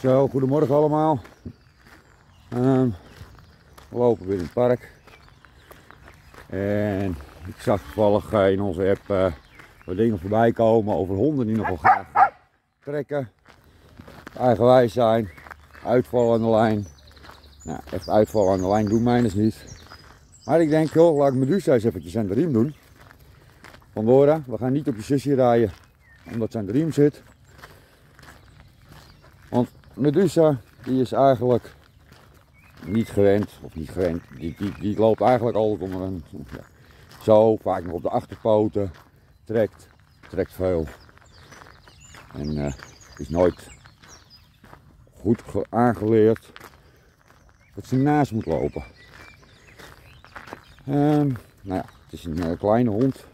Zo, goedemorgen allemaal. We lopen weer in het park. En ik zag toevallig in onze app wat dingen voorbij komen over honden die nogal graag trekken. Eigenwijs zijn, uitvallen aan de lijn. Nou, echt uitvallen aan de lijn doen mij dus niet. Maar ik denk, joh, laat ik Medusa eens eventjes aan de riem doen. Pandora, we gaan niet op je zusje rijden omdat ze aan de riem zit. Want Medusa die is eigenlijk niet gewend, die loopt eigenlijk altijd onder een, ja, zo, vaak nog op de achterpoten, trekt veel. En is nooit goed aangeleerd dat ze naast moet lopen. Nou ja, het is een kleine hond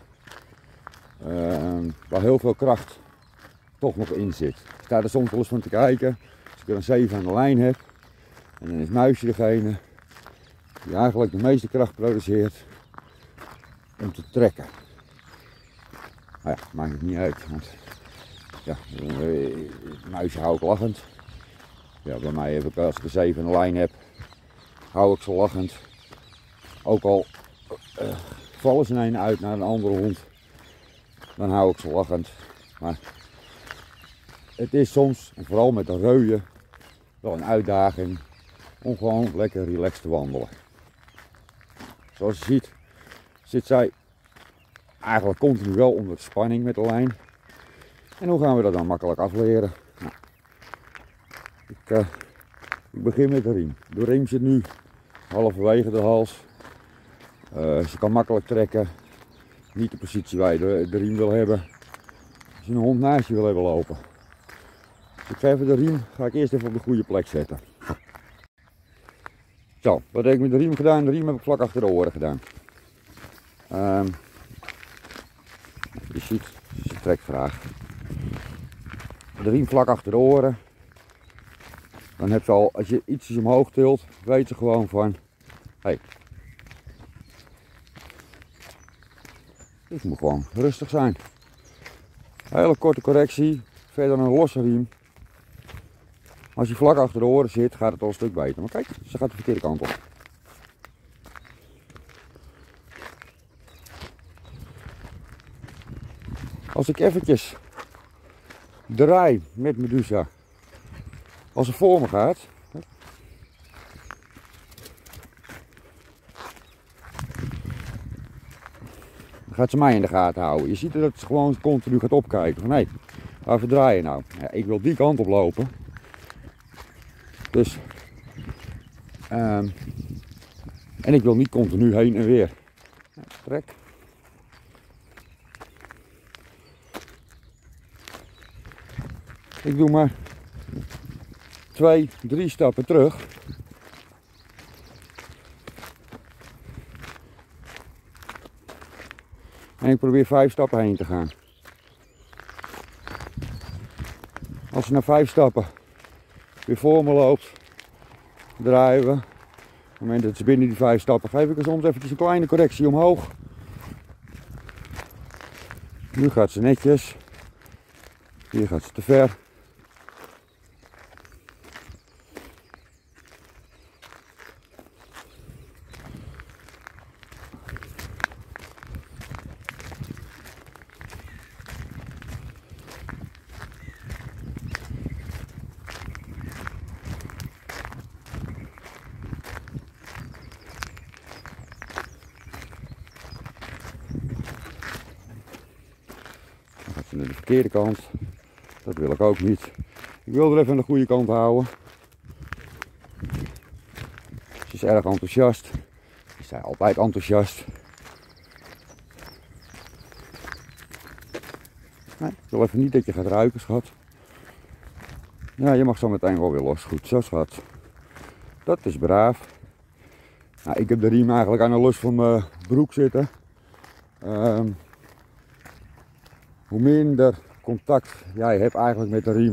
waar heel veel kracht toch nog in zit. Ik sta er soms wel eens van te kijken, als ik er een 7 aan de lijn heb. En dan is Muisje degene die eigenlijk de meeste kracht produceert om te trekken. Nou ja, maakt het niet uit, want ja, Muisje hou ik lachend. Ja, bij mij heb ik, als ik een 7 aan de lijn heb, hou ik ze lachend. Ook al vallen ze een uit naar een andere hond, dan hou ik ze lachend. Maar het is soms, en vooral met de reuien, wel een uitdaging om gewoon lekker relaxed te wandelen. Zoals je ziet zit zij eigenlijk continu wel onder de spanning met de lijn. En hoe gaan we dat dan makkelijk afleren? Nou, ik begin met de riem. De riem zit nu halverwege de hals. Ze kan makkelijk trekken. Niet de positie waar je de riem wil hebben. Als je een hond naast je wil hebben lopen. Dus ik ga even de riem, ga ik eerst even op de goede plek zetten. Zo, wat heb ik met de riem gedaan? De riem heb ik vlak achter de oren gedaan. Je ziet, ze trekt graag. De riem vlak achter de oren. Dan heb je al, als je ietsjes omhoog tilt, weet ze gewoon van, hey, ik moet gewoon rustig zijn. Hele korte correctie, verder een losse riem. Als je vlak achter de oren zit, gaat het al een stuk beter. Maar kijk, ze gaat de verkeerde kant op. Als ik eventjes draai met Medusa, als ze voor me gaat, dan gaat ze mij in de gaten houden. Je ziet dat ze gewoon continu gaat opkijken van hé, waar verdraai je nou? Ja, ik wil die kant op lopen. Dus, en ik wil niet continu heen en weer. Ja, trek. Ik doe maar 2, 3 stappen terug. En ik probeer 5 stappen heen te gaan. Als ze na 5 stappen weer voor me loopt, draaien we. Op het moment dat ze binnen die 5 stappen, geef ik er soms eventjes een kleine correctie omhoog. Nu gaat ze netjes. Hier gaat ze te ver. Naar de verkeerde kant, dat wil ik ook niet. Ik wil er even aan de goede kant houden. Ze is erg enthousiast. Ze zijn altijd enthousiast. Nee, ik wil even niet dat je gaat ruiken, schat. Ja, je mag zo meteen wel weer los. Goed zo, schat. Dat is braaf. Nou, ik heb de riem eigenlijk aan de lus van mijn broek zitten. Hoe minder contact jij hebt eigenlijk met de riem,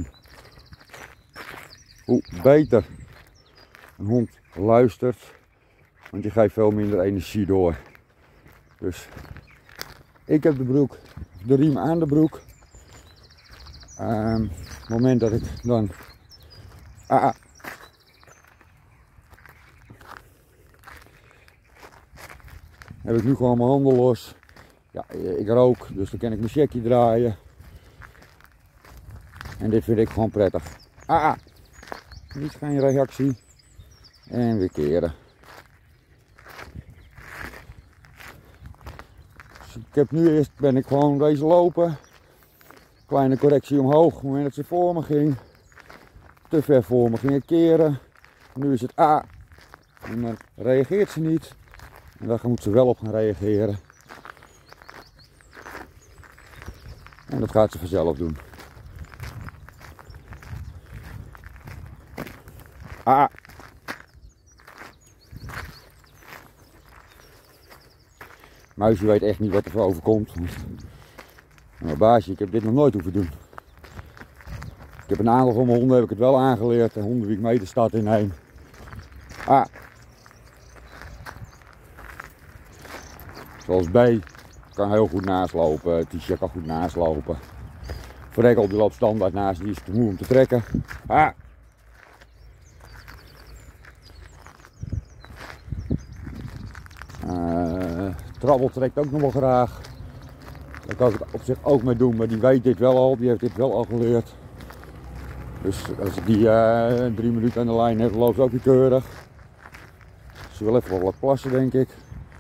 hoe beter een hond luistert, want je geeft veel minder energie door. Dus ik heb de riem aan de broek. Op het moment dat ik dan Ah. Heb ik nu gewoon mijn handen los. Ja, ik rook, dus dan kan ik mijn checkje draaien. En dit vind ik gewoon prettig. Ah. Niet geen reactie. En weer keren. Dus ik heb nu eerst ben ik gewoon deze lopen. Kleine correctie omhoog. Op het moment dat ze voor me ging. Te ver voor me ging ik keren. Nu is het A. En dan reageert ze niet. En daar moet ze wel op gaan reageren. En dat gaat ze vanzelf doen. A. Muisje weet echt niet wat er voor overkomt. Maar baasje, ik heb dit nog nooit hoeven doen. Ik heb een aantal van mijn honden heb ik het wel aangeleerd. De honden die ik mee de stad inneem. Ah. Zoals B kan heel goed naastlopen. Tisha kan goed naastlopen. Verrekkel die loopt standaard naast, die is te moe om te trekken. Ah. Trabbel trekt ook nog wel graag. Daar kan ik het op zich ook mee doen, maar die weet dit wel al, die heeft dit wel al geleerd. Dus als ik die 3 minuten aan de lijn heb, loopt ze ook weer keurig. Ze wil even wat plassen, denk ik.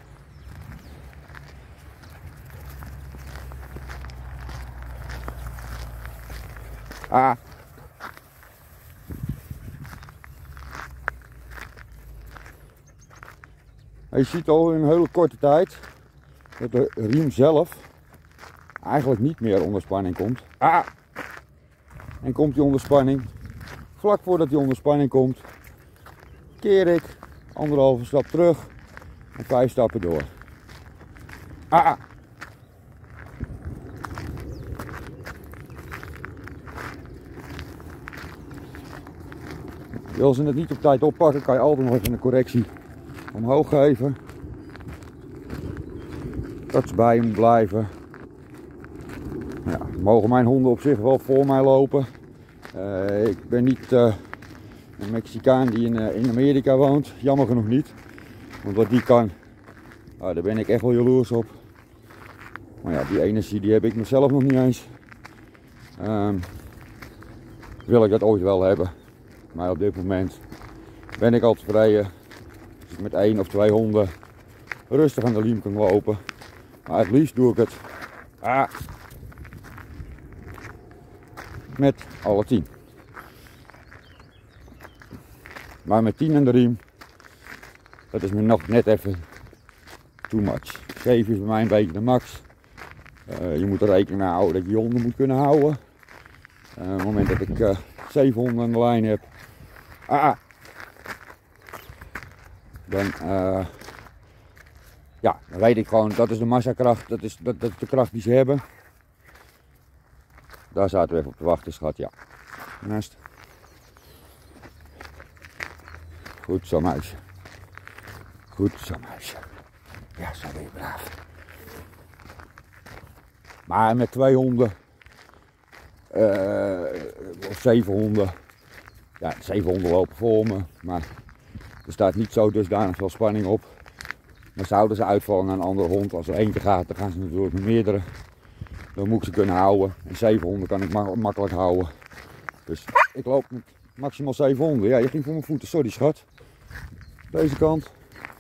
Ah. Je ziet al in een hele korte tijd dat de riem zelf eigenlijk niet meer onder spanning komt. Ah. En komt die onder spanning. Vlak voordat die onder spanning komt, keer ik 1,5 stap terug en 5 stappen door. Ah. Wil ze het niet op tijd oppakken, kan je altijd nog even een correctie omhoog geven. Dat ze bij je moet blijven. Ja, mogen mijn honden op zich wel voor mij lopen. Ik ben niet een Mexicaan die in Amerika woont, jammer genoeg niet. Want wat die kan, daar ben ik echt wel jaloers op. Maar ja, die energie die heb ik mezelf nog niet eens. Wil ik dat ooit wel hebben. Maar op dit moment ben ik al tevreden. Als ik met 1 of 2 honden rustig aan de riem kan lopen. Maar het liefst doe ik het met alle 10. Maar met 10 aan de riem, dat is me nog net even too much. 7 is bij mij een beetje de max. Je moet er rekening mee houden dat je je honden moet kunnen houden. Op het moment dat ik 7 honden aan de lijn heb, dan weet ik gewoon, dat is de massakracht, dat is de kracht die ze hebben. Daar zaten we even op te wachten, schat, ja. Naast. Goed zo, muisje. Goed zo, muisje. Ja, zo ben je braaf. Maar met 2 honden, of 7 honden, ja, 7 honden lopen voor me, maar er staat niet zo dusdanig veel spanning op. Maar zouden ze uitvallen naar een andere hond, als er eentje gaat, dan gaan ze natuurlijk met meerdere. Dan moet ik ze kunnen houden. En 7 honden kan ik makkelijk houden. Dus ik loop met maximaal 7 honden. Ja, je ging voor mijn voeten, sorry schat. Deze kant.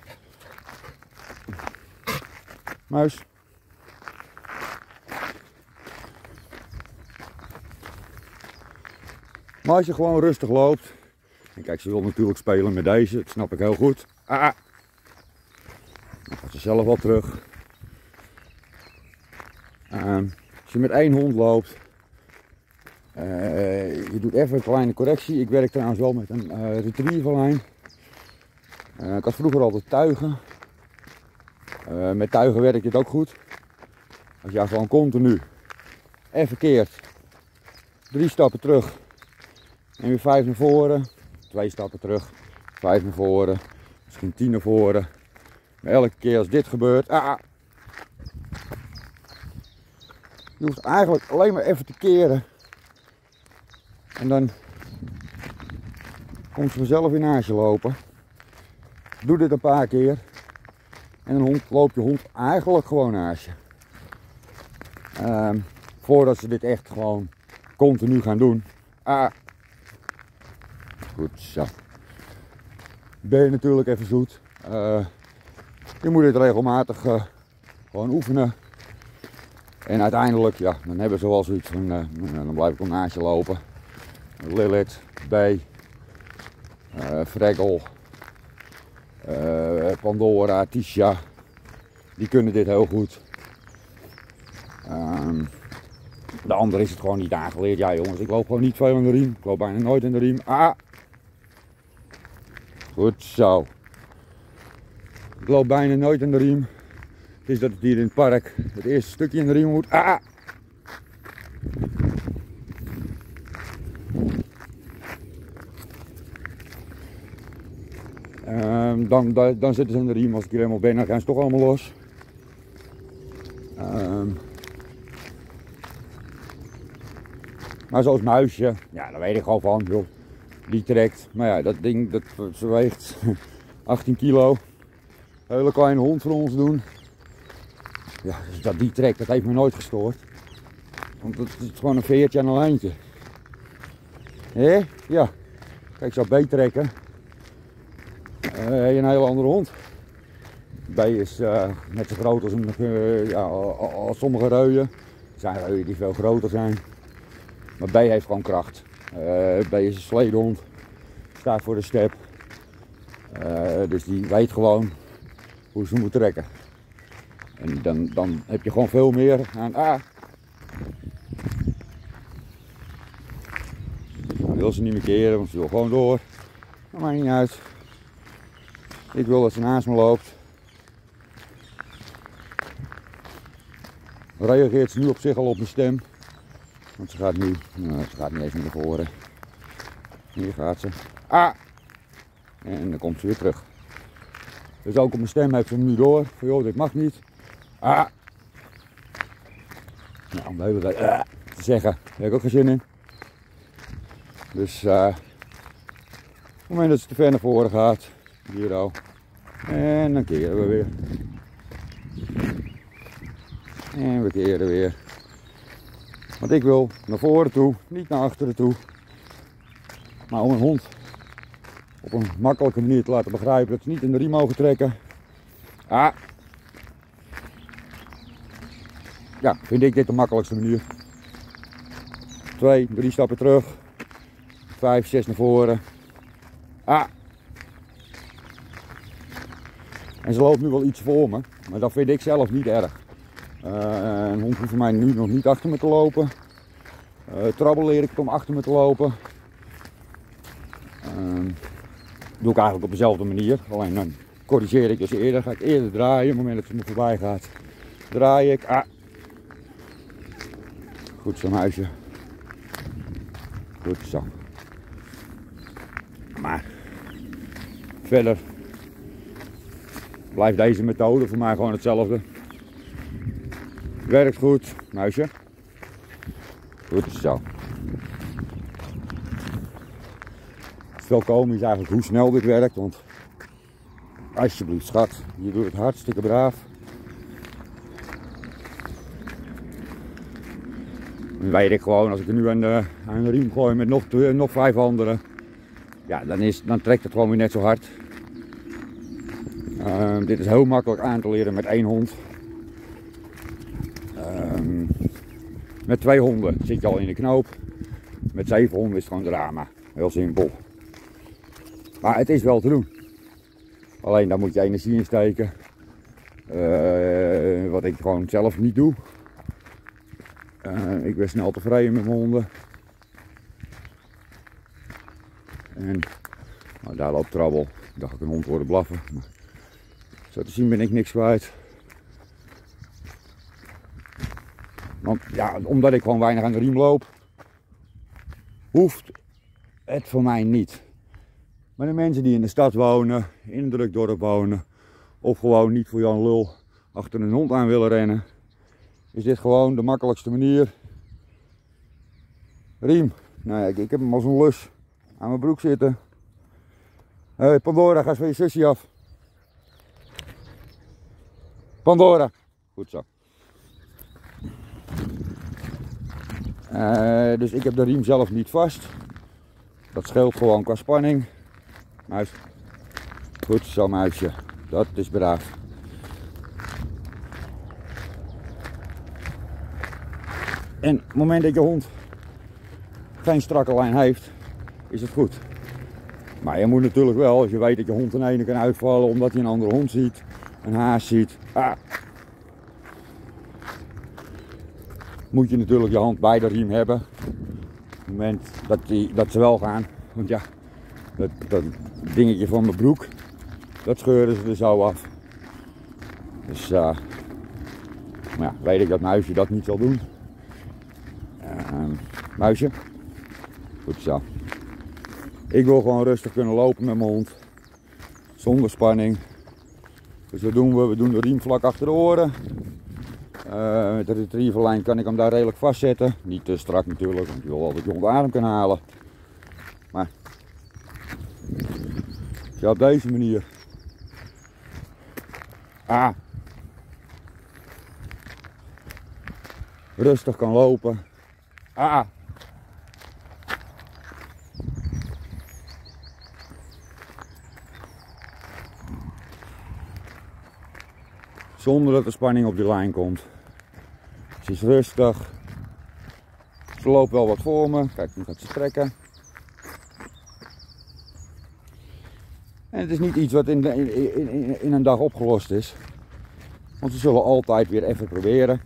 Muis. Maar als je gewoon rustig loopt. En kijk, ze wil natuurlijk spelen met deze, dat snap ik heel goed. Dan gaat ze zelf wel terug. Als je met 1 hond loopt, je doet even een kleine correctie. Ik werk trouwens wel met een retrieverlijn. Ik had vroeger altijd tuigen. Met tuigen werkt het ook goed. Als je gewoon continu even keert, 3 stappen terug en weer 5 naar voren, 2 stappen terug, 5 naar voren, misschien 10 naar voren. Maar elke keer als dit gebeurt, je hoeft eigenlijk alleen maar even te keren. En dan komt ze vanzelf in naast je lopen. Doe dit een paar keer. En dan loopt je hond eigenlijk gewoon naast je. Voordat ze dit echt gewoon continu gaan doen. Goed zo. Ben je natuurlijk even zoet. Je moet dit regelmatig gewoon oefenen. En uiteindelijk, ja, dan hebben ze wel zoiets van, dan blijf ik wel naast je lopen. Lilith, B, Fregel, Pandora, Tisha, die kunnen dit heel goed. De andere is het gewoon niet aangeleerd. Ja jongens, ik loop gewoon niet veel in de riem. Ik loop bijna nooit in de riem. Goed zo. Ik loop bijna nooit in de riem. Het is dat het hier in het park het eerste stukje in de riem moet. Dan zitten ze in de riem. Als ik hier helemaal ben, dan gaan ze toch allemaal los. Maar zoals Muisje, ja, daar weet ik gewoon van, joh. Die trekt. Maar ja, dat ding, ze weegt 18 kilo. Een hele kleine hond voor ons doen. Ja, dus dat die trekt, dat heeft me nooit gestoord. Want het is gewoon een veertje en een lijntje. Hé? Ja. Kijk, zo B trekken. Heb je een hele andere hond. B is net zo groot als, als sommige reuien. Er zijn reuien die veel groter zijn. Maar B heeft gewoon kracht. B is een sledehond. Staat voor de step. Dus die weet gewoon hoe ze moet trekken. En dan heb je gewoon veel meer aan Dan wil ze niet meer keren, want ze wil gewoon door. Dat maakt niet uit. Ik wil dat ze naast me loopt. Reageert ze nu op zich al op mijn stem. Want ze gaat nu, ze gaat niet even naar voren. Hier gaat ze. En dan komt ze weer terug. Dus ook op mijn stem heeft ze hem nu door. Van joh, dit mag niet. Nou, om de hele tijd te zeggen, daar heb ik ook geen zin in. Dus op het moment dat ze te ver naar voren gaat, hier al. En dan keren we weer. En we keren weer. Want ik wil naar voren toe, niet naar achteren toe. Maar om een hond op een makkelijke manier te laten begrijpen dat ze niet in de riem mogen trekken. Ja, vind ik dit de makkelijkste manier. 2, 3 stappen terug. 5, 6 naar voren. En ze loopt nu wel iets voor me, maar dat vind ik zelf niet erg. Een hond hoeft voor mij nu nog niet achter me te lopen. Trabbel leer ik het om achter me te lopen. Doe ik eigenlijk op dezelfde manier, alleen dan corrigeer ik dus eerder. Ga ik eerder draaien, op het moment dat ze me voorbij gaat. Draai ik. Goed zo, Muisje. Goed zo. Maar verder blijft deze methode voor mij gewoon hetzelfde. Werkt goed, Muisje. Goed zo. Het is wel komisch eigenlijk hoe snel dit werkt, want alsjeblieft schat, je doet het hartstikke braaf. Dan weet ik gewoon, als ik er nu aan de riem gooi met nog 5 anderen, ja, dan trekt het gewoon weer net zo hard. Dit is heel makkelijk aan te leren met 1 hond. Met 2 honden zit je al in de knoop. Met 7 honden is het gewoon drama. Heel simpel. Maar het is wel te doen. Alleen daar moet je energie in steken. Wat ik gewoon zelf niet doe. Ik ben snel tevreden met mijn honden. En nou, daar loopt Trabbel. Ik dacht ik een hond worden blaffen. Maar zo te zien ben ik niks kwijt. Want ja, omdat ik gewoon weinig aan de riem loop, hoeft het voor mij niet. Maar de mensen die in de stad wonen, in een druk dorp wonen, of gewoon niet voor Jan Lul achter een hond aan willen rennen, is dit gewoon de makkelijkste manier. Riem, nou ja, ik heb hem als een lus aan mijn broek zitten. Hey, Pandora, ga eens van je zusje af. Pandora. Goed zo. Dus ik heb de riem zelf niet vast. Dat scheelt gewoon qua spanning. Muis. Goed zo, muisje. Dat is braaf. En op het moment dat je hond geen strakke lijn heeft, is het goed. Maar je moet natuurlijk wel, als je weet dat je hond een ene kan uitvallen omdat hij een andere hond ziet, een haas ziet, moet je natuurlijk je hand bij de riem hebben. Op het moment dat ze wel gaan. Want ja, dat dingetje van mijn broek, dat scheuren ze er zo af. Dus maar ja, weet ik dat muisje dat niet zal doen. Muisje. Goed zo. Ik wil gewoon rustig kunnen lopen met mijn hond. Zonder spanning. Dus wat doen we? We doen de riem vlak achter de oren. Met de retrieverlijn kan ik hem daar redelijk vastzetten. Niet te strak natuurlijk, want je wil wel dat je hond adem kan halen. Maar ja, op deze manier. Rustig kan lopen. Zonder dat er spanning op die lijn komt. Ze is rustig. Ze loopt wel wat voor me. Kijk, nu gaat ze trekken. En het is niet iets wat in een dag opgelost is. Want ze zullen altijd weer even proberen.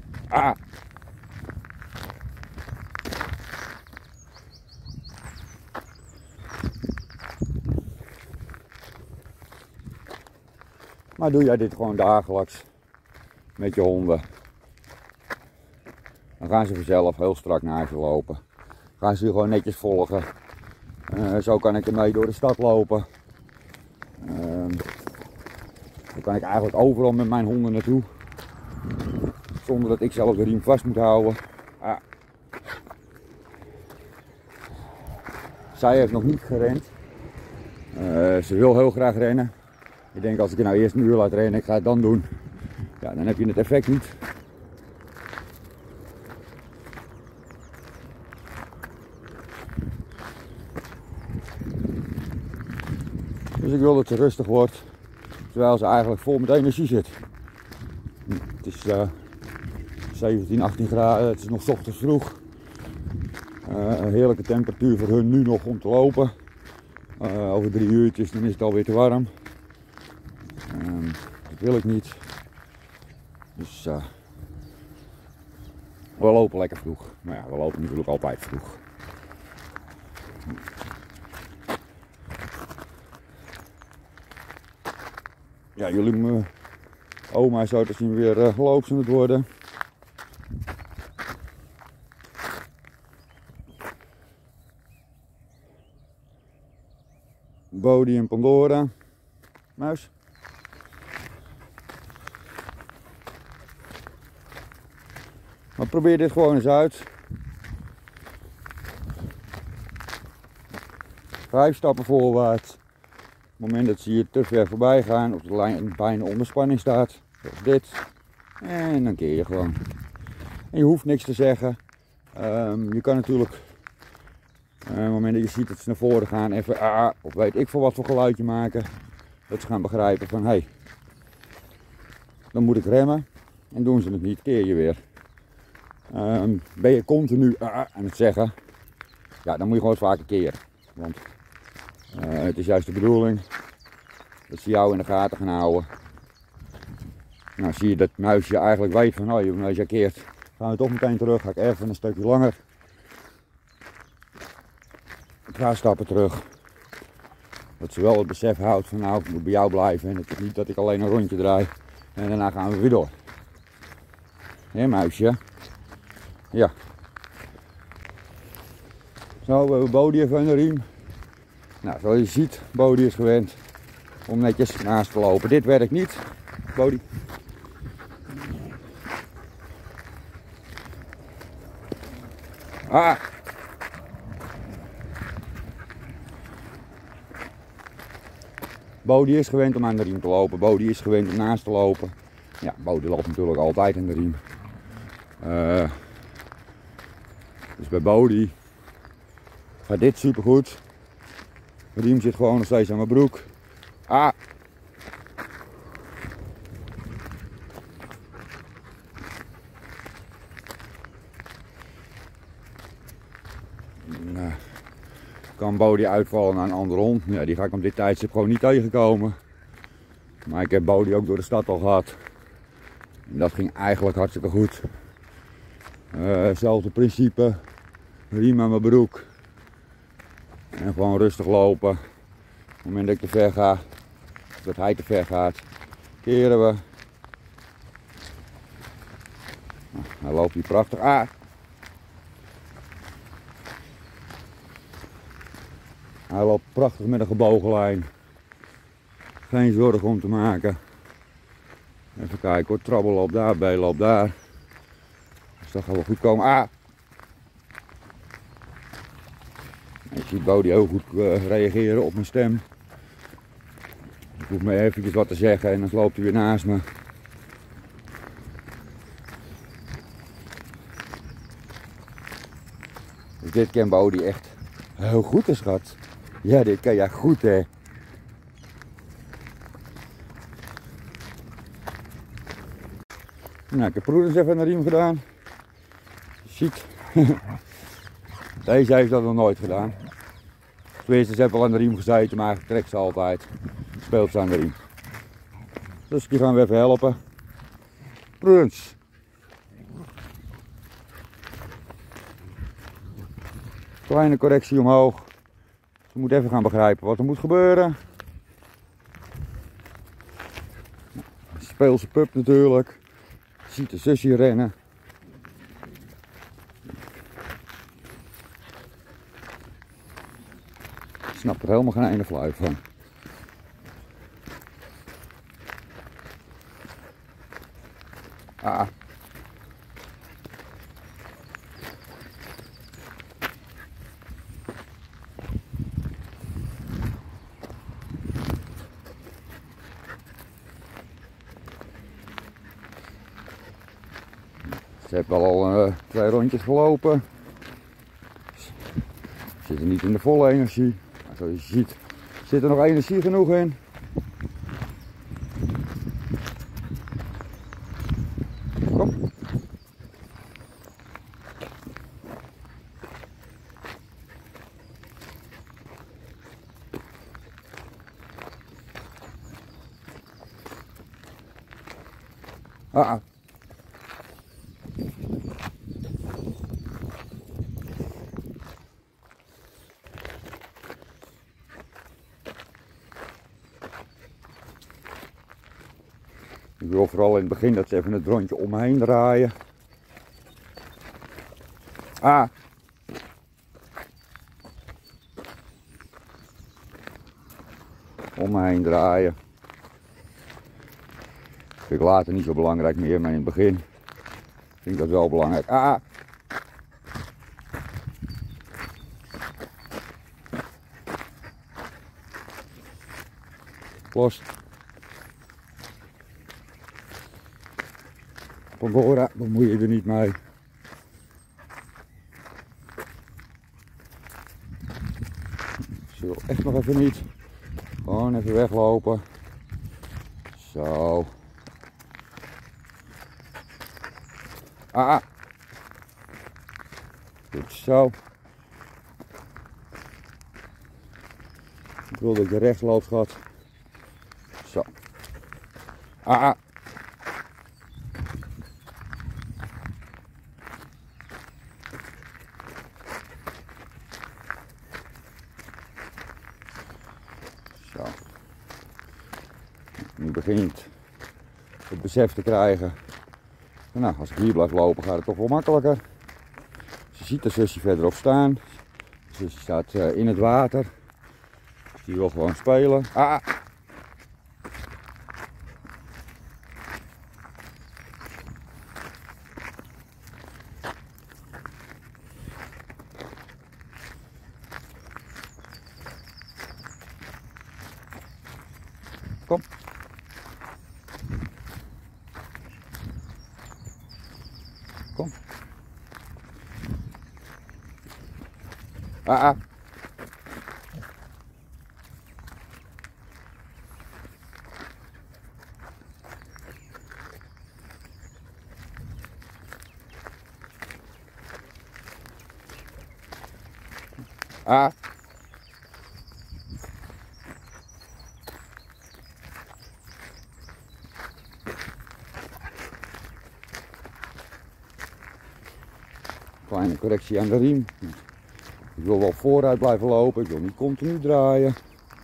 Maar doe jij dit gewoon dagelijks met je honden, dan gaan ze vanzelf heel strak naar je lopen. Gaan ze je gewoon netjes volgen. Zo kan ik ermee door de stad lopen. Dan kan ik eigenlijk overal met mijn honden naartoe. Zonder dat ik zelf de riem vast moet houden. Zij heeft nog niet gerend. Ze wil heel graag rennen. Ik denk als ik er nou eerst een uur laat rennen, ik ga het dan doen. Ja, dan heb je het effect niet. Dus ik wil dat ze rustig wordt, terwijl ze eigenlijk vol met energie zit. Het is 17, 18 graden, het is nog 's ochtends vroeg. Een heerlijke temperatuur voor hun nu nog om te lopen. Over 3 uurtjes dan is het alweer te warm. Dat wil ik niet. Dus we lopen lekker vroeg. Maar ja, we lopen natuurlijk altijd vroeg. Ja, jullie oma zou te zien weer gelopen aan het worden. Bodie en Pandora. Muis. Maar probeer dit gewoon eens uit. 5 stappen voorwaarts. Op het moment dat ze hier te ver voorbij gaan, of de lijn bijna onder spanning staat, zoals dit. En dan keer je gewoon. En je hoeft niks te zeggen. Je kan natuurlijk, op het moment dat je ziet dat ze naar voren gaan, even of weet ik veel wat voor geluidje maken. Dat ze gaan begrijpen van hé, dan moet ik remmen. En doen ze het niet, keer je weer. Ben je continu aan het zeggen, ja, dan moet je gewoon vaker keren. Want het is juist de bedoeling dat ze jou in de gaten gaan houden. Nou, zie je dat muisje eigenlijk weet van, oh, als je keert, gaan we toch meteen terug. Ga ik even een stukje langer. Ik ga stappen terug. Dat ze wel het besef houdt van, nou, ik moet bij jou blijven. En het is niet dat ik alleen een rondje draai. En daarna gaan we weer door. Hé, muisje. Ja. Zo, we hebben Bodie even in de riem. Nou, zoals je ziet, Bodie is gewend om netjes naast te lopen. Dit werkt niet, Bodie. Bodie is gewend om aan de riem te lopen. Bodie is gewend om naast te lopen. Ja, Bodie loopt natuurlijk altijd aan de riem. Dus bij Bodie gaat dit super goed. De riem zit gewoon nog steeds aan mijn broek. Ah! Nou, kan Bodie uitvallen naar een andere hond. Ja, die ga ik op dit tijdstip gewoon niet tegenkomen. Maar ik heb Bodie ook door de stad al gehad. En dat ging eigenlijk hartstikke goed. Hetzelfde principe. Riem aan mijn broek. En gewoon rustig lopen. Op het moment dat ik te ver ga, dat hij te ver gaat, keren we. Nou, hij loopt hier prachtig. Ah! Hij loopt prachtig met een gebogen lijn. Geen zorgen om te maken. Even kijken hoor, trabbel loopt daar, B loopt daar. Dus dat gaat wel goed komen. Ah! Je ziet Bodie heel goed reageren op mijn stem. Ik hoef me eventjes wat te zeggen en dan loopt hij weer naast me. Dus dit kan Bodie echt heel goed, hè, schat. Ja, dit kan jij goed, hè. Nou, ik heb Prudence even aan de riem gedaan. Je ziet. Deze heeft dat nog nooit gedaan. Tenminste, ze heeft wel aan de riem gezeten, maar eigenlijk trekt ze altijd. Speelt ze aan de riem. Dus die gaan we even helpen. Prudence. Kleine correctie omhoog. Ze moet even gaan begrijpen wat er moet gebeuren. Speelse pup natuurlijk. Ziet de zusje rennen. Ik snap er helemaal geen ene fluit van. Ah. Ze heeft wel al 2 rondjes gelopen. Ze zit er niet in de volle energie. Maar zoals je ziet zit er nog energie genoeg in. Kom. Ah. Ik wil vooral in het begin dat ze even het rondje om me heen draaien. Ah. Om me heen draaien. Vind ik later niet zo belangrijk meer, maar in het begin vind ik dat wel belangrijk. Ah. Los. Pandora, bemoei je er niet mee. Ze wil echt nog even niet. Gewoon even weglopen. Zo. Ah. Goed zo. Ik wil dat je rechts loopt, schat. Zo. Ah. Zo. Nu begint het besef te krijgen. Nou, als ik hier blijf lopen gaat het toch wel makkelijker. Ze ziet de zusje verderop staan. De zusje staat in het water. Dus die wil gewoon spelen. Ah! Kom. Kom. Ah, ah. Ah. Kleine correctie aan de riem. Ik wil wel vooruit blijven lopen, ik wil niet continu draaien.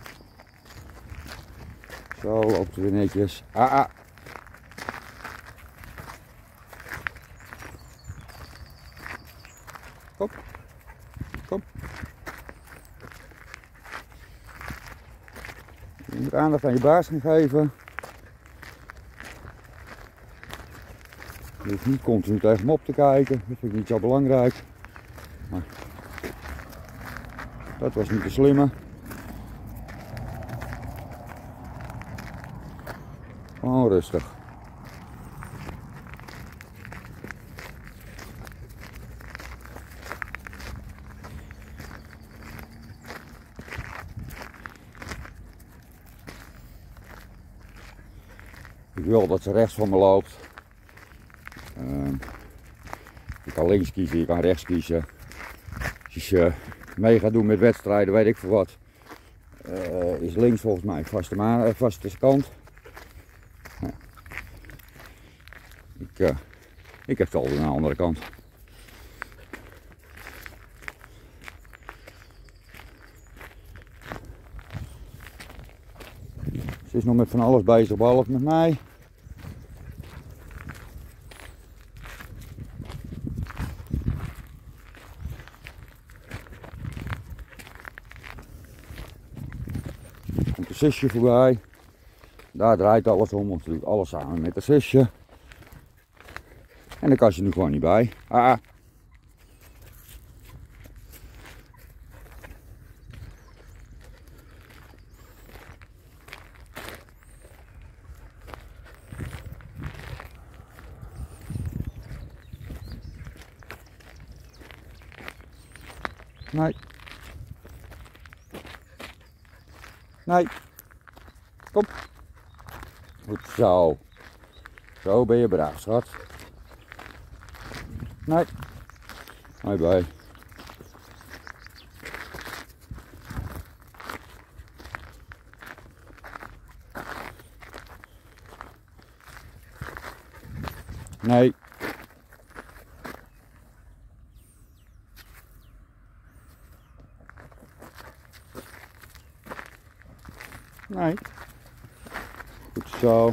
Zo loopt het weer netjes. Ah, ah. Kom. Kom. Je moet aandacht aan je baas gaan geven. Je hoeft niet continu tegen hem op te kijken, dat vind ik niet zo belangrijk. Maar dat was niet de slimme. Gewoon rustig. Ik wil dat ze rechts van me loopt. Je kan links kiezen, je kan rechts kiezen. Als je mee gaat doen met wedstrijden, weet ik veel wat, is links volgens mij vaste kant. Ja. Ik heb het altijd aan de andere kant. Ze is nog met van alles bezig, behalve met mij. Komt de zusje voorbij. Daar draait alles om, want ze doet alles samen met de zusje. En daar kan ze nu gewoon niet bij. Ah. Nee. Nee. Kom. Goed zo. Zo ben je braaf, schat. Nee. Hoi bij. Nee. Nee. Goed zo.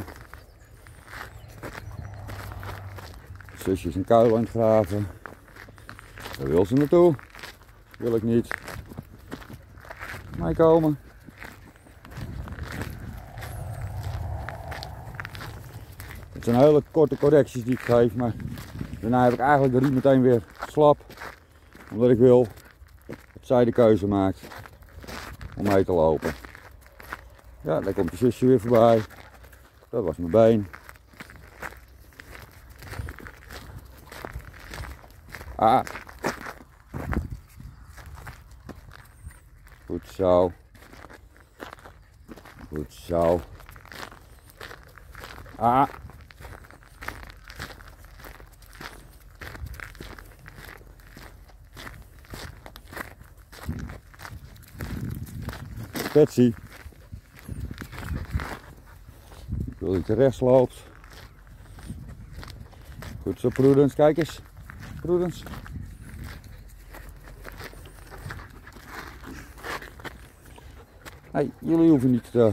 Zusje is een kuil aan het graven. Daar wil ze naartoe. Wil ik niet. Meekomen. Het zijn hele korte correcties die ik geef, maar daarna heb ik eigenlijk de riem meteen weer slap. Omdat ik wil dat zij de keuze maakt om mee te lopen. Ja, daar komt de zusje weer voorbij. Dat was mijn been. Ah. Goed zo. Goed zo. Ah. Betsy. Ik wil dat je rechts loopt. Goed zo, Prudence. Kijk eens. Prudence. Hey, jullie hoeven niet te...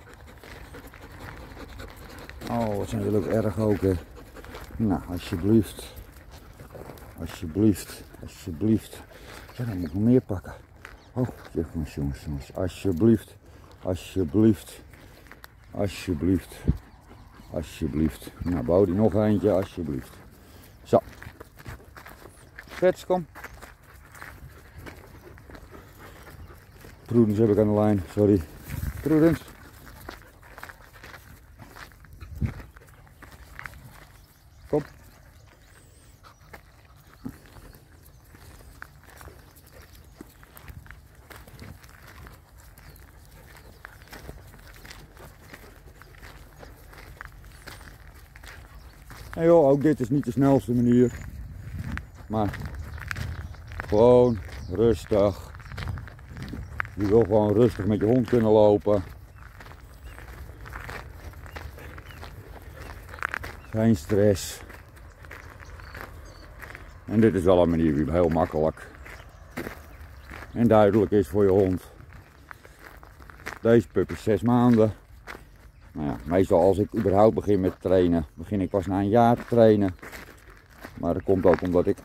Oh, wat zijn jullie ook erg ook, hè. Nou, alsjeblieft. Alsjeblieft. Alsjeblieft. Ja, dan moet ik nog meer pakken. Oh, jongens. Alsjeblieft. Alsjeblieft. Alsjeblieft. Alsjeblieft. Nou, bouw die nog eentje, alsjeblieft. Zo. Frits, kom. Prudence heb ik aan de lijn, sorry. Prudence. En joh, ook dit is niet de snelste manier. Maar gewoon rustig. Je wil gewoon rustig met je hond kunnen lopen. Geen stress. En dit is wel een manier die heel makkelijk en duidelijk is voor je hond. Deze pup is 6 maanden. Nou ja, meestal als ik überhaupt begin met trainen, begin ik pas na een jaar te trainen. Maar dat komt ook omdat ik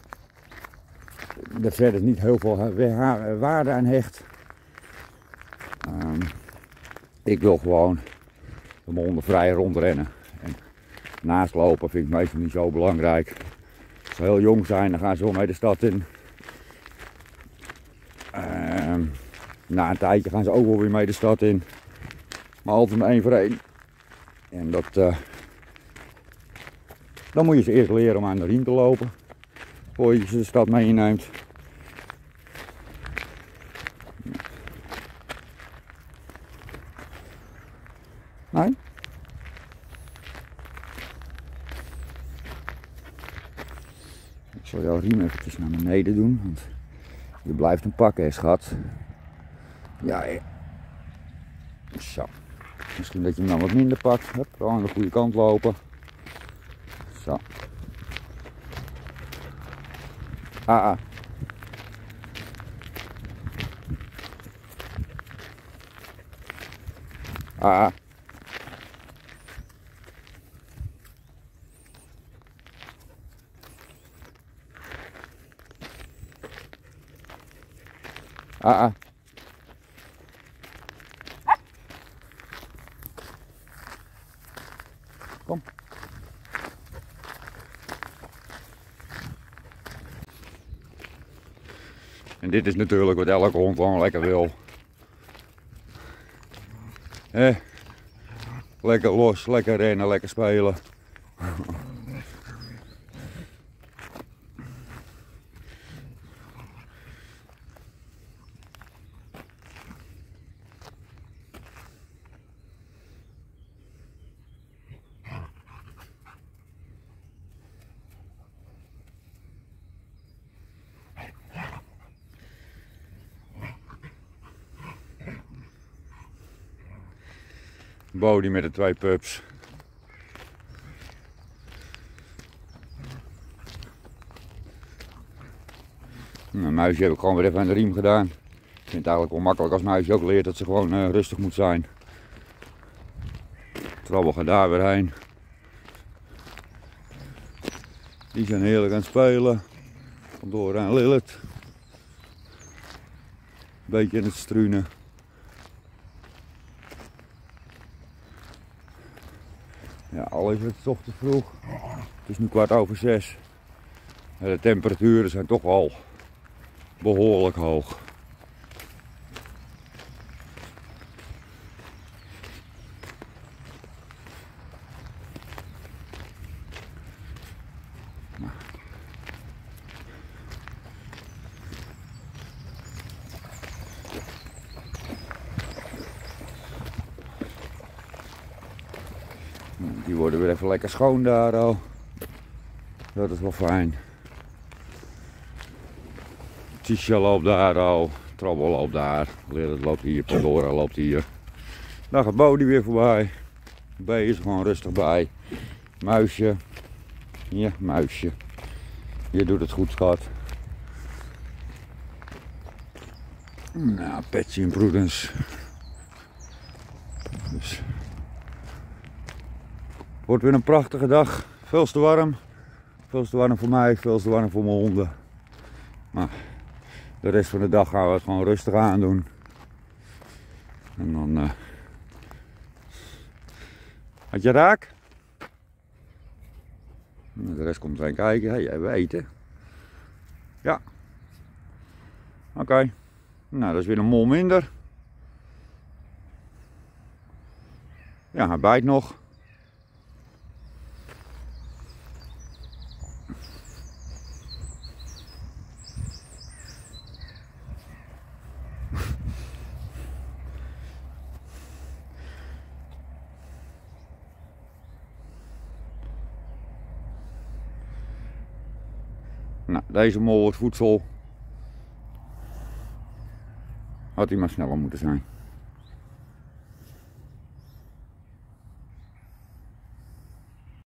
er verder niet heel veel waarde aan hecht. Ik wil gewoon de mijn honden vrij rondrennen. En naast lopen vind ik meestal niet zo belangrijk. Als ze heel jong zijn, dan gaan ze wel mee de stad in. Na een tijdje gaan ze ook wel weer mee de stad in. Maar altijd maar 1 voor 1. En dan moet je ze eerst leren om aan de riem te lopen. Voor je ze de stad mee inneemt. Nee? Ik zal jouw riem eventjes naar beneden doen. Want je blijft hem pakken, hè, schat. Ja, zo. Misschien dat je hem dan wat minder pakt. Hup, gewoon aan de goede kant lopen. Zo. Ah. Ah. Ah. Kom. En dit is natuurlijk wat elke hond gewoon lekker wil. Lekker los, lekker rennen, lekker spelen. Bodie met de 2 pups. Nou, Muisje heb ik gewoon weer even aan de riem gedaan. Ik vind het eigenlijk wel makkelijk als Muisje ook leert dat ze gewoon rustig moet zijn. Trabbel gaat daar weer heen. Die zijn heerlijk aan het spelen. Vandoor aan Lilith. Beetje in het struinen. Ja, al is het 's ochtends vroeg. Het is nu 6:15. De temperaturen zijn toch al behoorlijk hoog. Die worden weer even lekker schoon daar al. Dat is wel fijn. Tisha loopt daar al. Trabbel loopt daar. Lilith loopt hier. Pandora loopt hier. Daar gaat Bodie weer voorbij. B is gewoon rustig bij. Muisje. Ja, Muisje. Je doet het goed, schat. Nou, Patsy en Prudence. Dus. Wordt weer een prachtige dag. Veel te warm. Veel te warm voor mij. Veel te warm voor mijn honden. Maar de rest van de dag gaan we het gewoon rustig aan doen. En dan... Had je raak? De rest komt erin kijken. Hey, jij weet eten. Ja. Oké. Nou, dat is weer een mol minder. Ja, hij bijt nog. Nou, deze mol wordt voedsel. Had hij maar sneller moeten zijn.